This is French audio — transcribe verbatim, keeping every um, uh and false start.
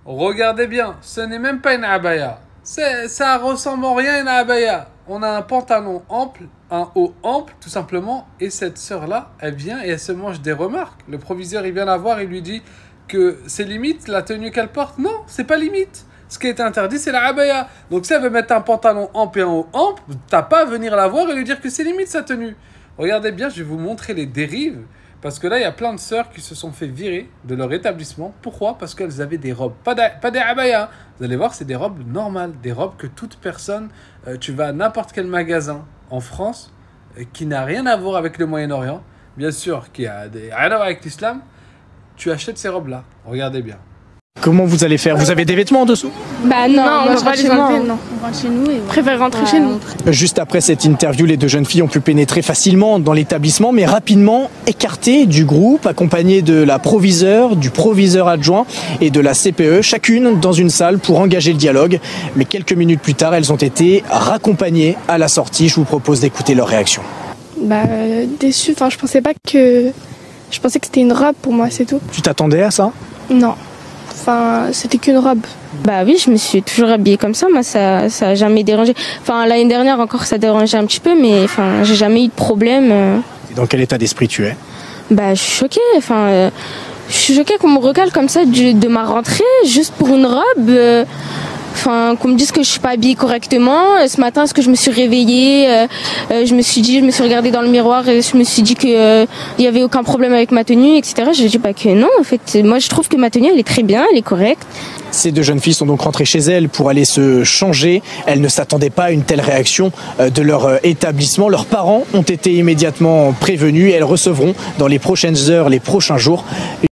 Regardez bien, ce n'est même pas une abaya. Ça ressemble en rien à une abaya. On a un pantalon ample, un haut ample, tout simplement. Et cette sœur-là, elle vient et elle se mange des remarques. Le proviseur, il vient la voir et lui dit que c'est limite la tenue qu'elle porte. Non, c'est pas limite. Ce qui est interdit, c'est la abaya. Donc si elle veut mettre un pantalon ample et un haut ample, t'as pas à venir la voir et lui dire que c'est limite sa tenue. Regardez bien, je vais vous montrer les dérives. Parce que là, il y a plein de sœurs qui se sont fait virer de leur établissement. Pourquoi? Parce qu'elles avaient des robes. Pas, pas des abayas. Vous allez voir, c'est des robes normales. Des robes que toute personne... Euh, tu vas à n'importe quel magasin en France euh, qui n'a rien à voir avec le Moyen-Orient. Bien sûr, qui a des, rien à voir avec l'islam. Tu achètes ces robes-là. Regardez bien. Comment vous allez faire? Vous avez des vêtements en dessous? Bah non, non on on va pas les enlever, non. On rentre chez nous et On préfère rentrer ouais, chez nous. Juste après cette interview, les deux jeunes filles ont pu pénétrer facilement dans l'établissement, mais rapidement écartées du groupe, accompagnées de la proviseure, du proviseur adjoint et de la C P E, chacune dans une salle pour engager le dialogue. Mais quelques minutes plus tard, elles ont été raccompagnées à la sortie. Je vous propose d'écouter leur réaction. Bah euh, déçue, enfin je pensais pas que... Je pensais que c'était une robe pour moi, c'est tout. Tu t'attendais à ça? Non. Enfin, c'était qu'une robe. Bah oui, je me suis toujours habillée comme ça. Moi, ça, ça a jamais dérangé. Enfin, l'année dernière encore, ça dérangeait un petit peu, mais enfin, j'ai jamais eu de problème. Et dans quel état d'esprit tu es? Bah, je suis choquée. Enfin, euh, je suis choquée qu'on me recale comme ça du, de ma rentrée, juste pour une robe. Euh, Enfin, qu'on me dise que je suis pas habillée correctement. Ce matin, est-ce que je me suis réveillée, euh, euh, je me suis dit, je me suis regardée dans le miroir et je me suis dit que euh, il y avait aucun problème avec ma tenue, et cetera. Je dis pas que non. En fait, moi, je trouve que ma tenue, elle est très bien, elle est correcte. Ces deux jeunes filles sont donc rentrées chez elles pour aller se changer. Elles ne s'attendaient pas à une telle réaction de leur établissement. Leurs parents ont été immédiatement prévenus et elles recevront dans les prochaines heures, les prochains jours,